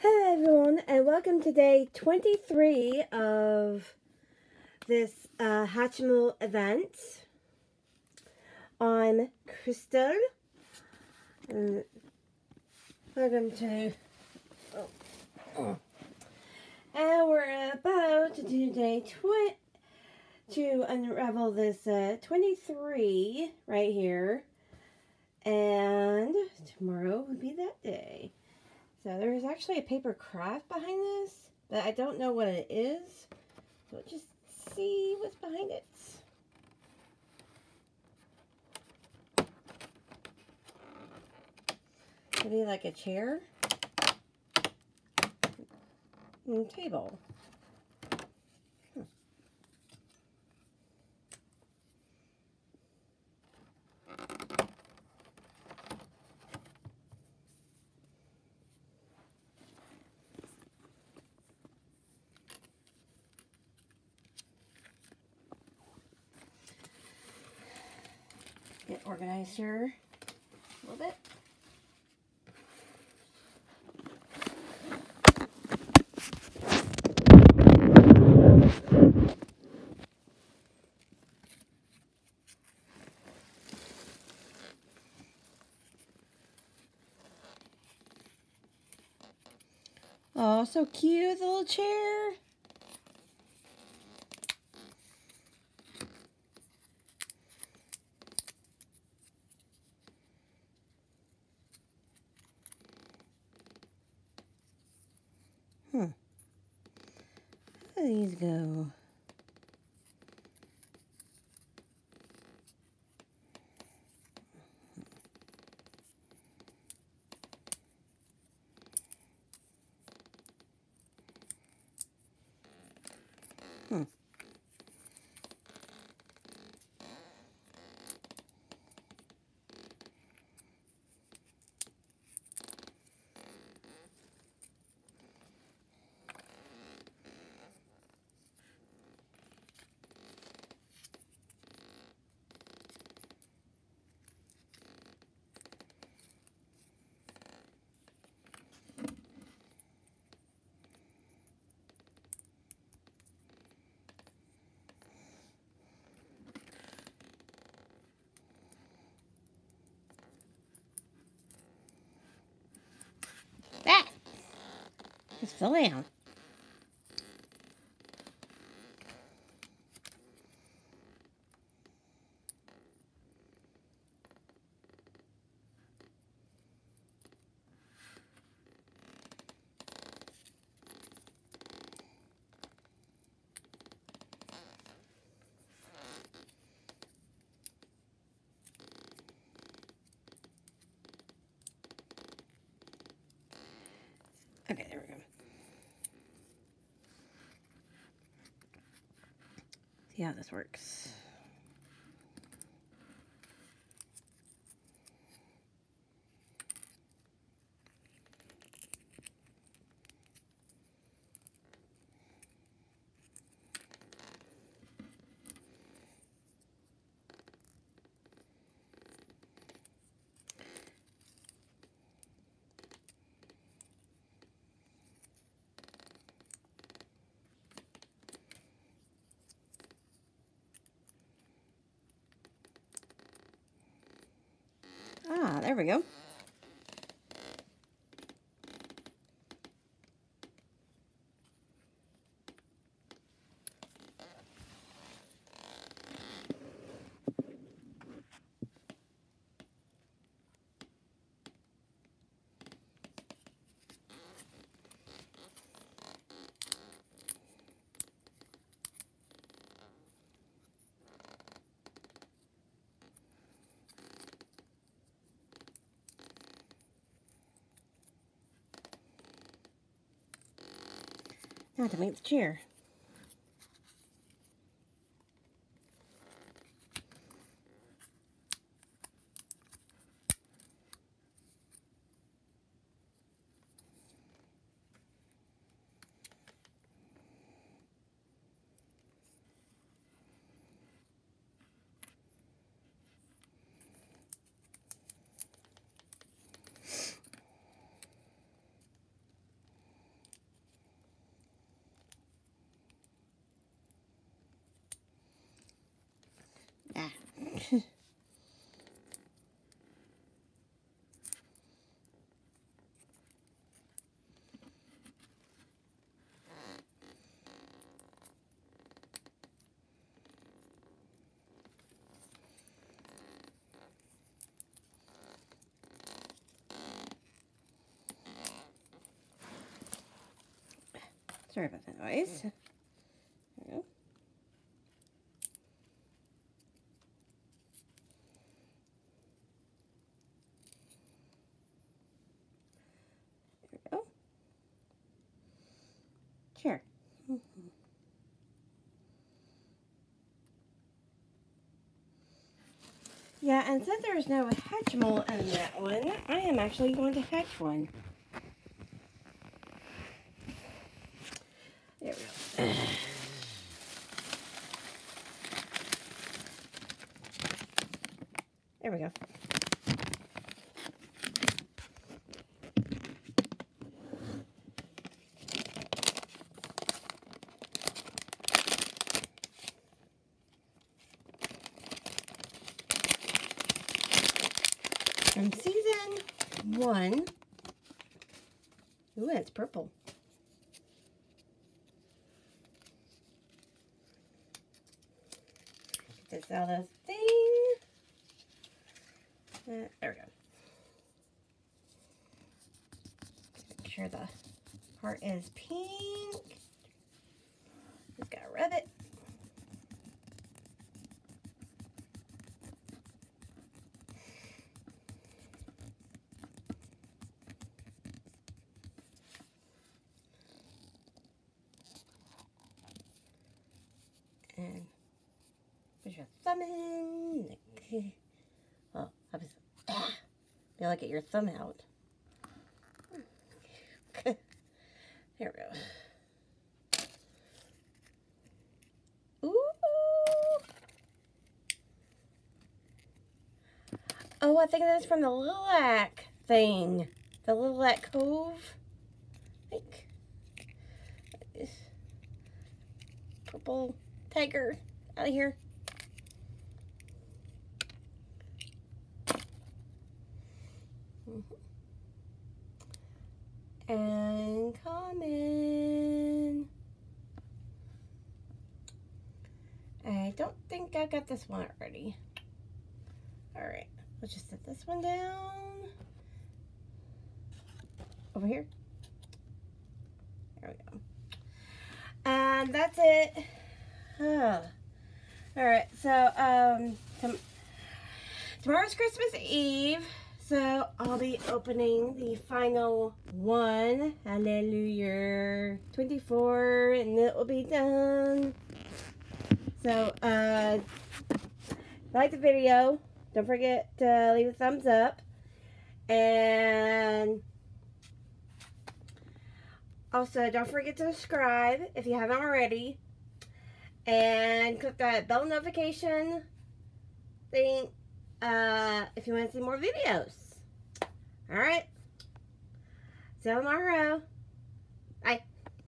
Hello everyone and welcome to day 23 of this Hatchimal event. I'm Crystal. Welcome to... And we're about to do day to unravel this 23 right here. And tomorrow will be that day. So there's actually a paper craft behind this, but I don't know what it is. So let's just see what's behind it. Maybe like a chair and table. Get organized here a little bit. Oh, so cute, the little chair. How do these go? Ah! Just fell down. Okay, there we go. See how this works. Ah, there we go. Now to make the chair. Sorry about the noise. There we go. There we go. Chair. Yeah, and since there's no Hatchimal in that one, I am actually going to hatch one. There we go. There we go. From season 1. Ooh, it's purple. Get this out of the thing. There we go. Make sure the heart is pink. Just gotta rub it. And put your thumb in. Oh, obviously. You gotta get your thumb out. There we go. Ooh. Oh, I think that's from the Lilac thing. The Lilac Cove. I think. Purple tiger out of here. And common. I don't think I got this one already. Alright, let's just set this one down. Over here. There we go. And that's it. Oh. Alright, so tomorrow's Christmas Eve. So I'll be opening the final one. Hallelujah. 24, and it will be done. So, like the video. Don't forget to leave a thumbs up. And also, don't forget to subscribe if you haven't already. And click that bell notification thing if you want to see more videos. Alright. See you tomorrow.